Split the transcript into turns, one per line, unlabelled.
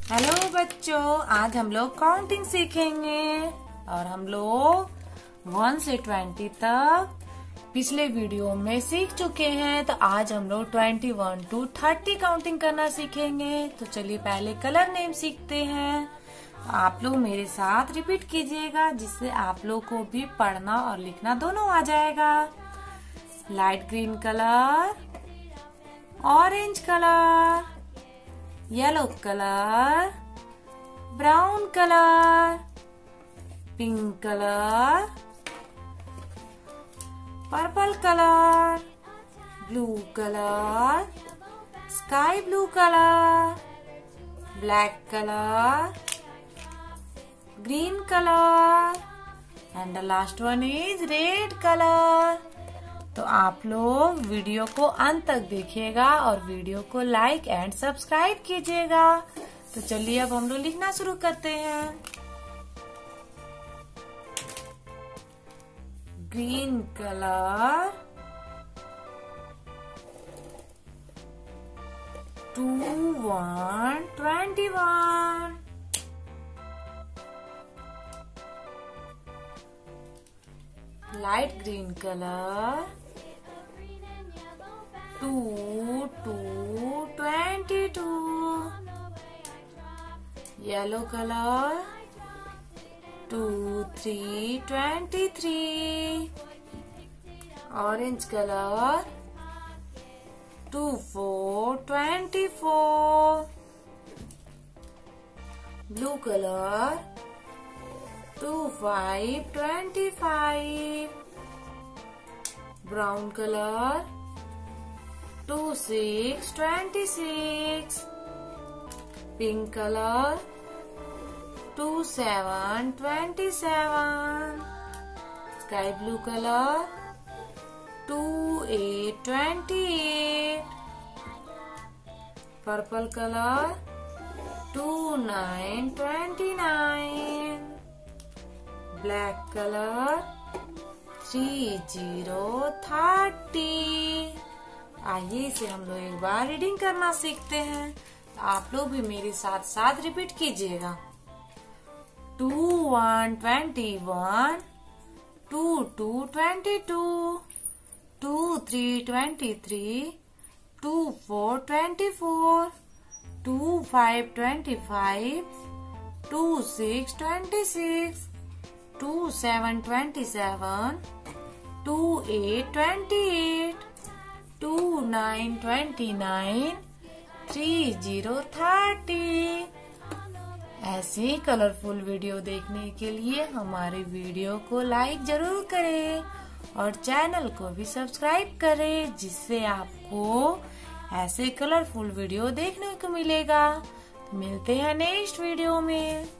Hello बच्चों, आज हम लोग काउंटिंग सीखेंगे और हम लोग 1 से 20 तक पिछले वीडियो में सीख चुके हैं। तो आज हम लोग 21 to 30 काउंटिंग करना सीखेंगे। तो चलिए पहले कलर नेम सीखते हैं। आप लोग मेरे साथ रिपीट कीजिएगा, जिससे आप लोग को भी पढ़ना और लिखना दोनों आ जाएगा। Light green colour, orange colour, yellow colour, brown colour, pink colour, purple colour, blue colour, sky blue colour, black colour, green colour and the last one is red colour. तो आप लोग वीडियो को अंत तक देखिएगा और वीडियो को like and subscribe कीजिएगा। तो चलिए अब हम लोग लिखना शुरू करते हैं। Green colour, 21, 21। Light green colour, 2, 2, 22। Yellow colour, 2, 3, 23। Orange colour, 2, 4, 24। Blue colour, 2, 5, 25। Brown colour, 2, 6, 26। Pink colour, 2, 7, 27। Sky blue colour, 2, 8, 28। Purple colour, 2, 9, 29। Black colour, 3, 0, 30। आइए इसे हम लोग एक बार रीडिंग करना सीखते हैं। तो आप लोग भी मेरे साथ साथ रिपीट कीजिएगा। 2, 1, 21। 2, 2, 22। 2, 3, 23। 2, 4, 24। 2, 5, 25। 2, 6, 26। 2, 7, 27. 2, 8, 28. 2, 9, 29. 3, 0, 30। ऐसे ही कलरफुल वीडियो देखने के लिए हमारे वीडियो को लाइक जरूर करें और चैनल को भी सब्सक्राइब करें, जिससे आपको ऐसे कलरफुल वीडियो देखने को मिलेगा। मिलते हैं नेक्स्ट वीडियो में।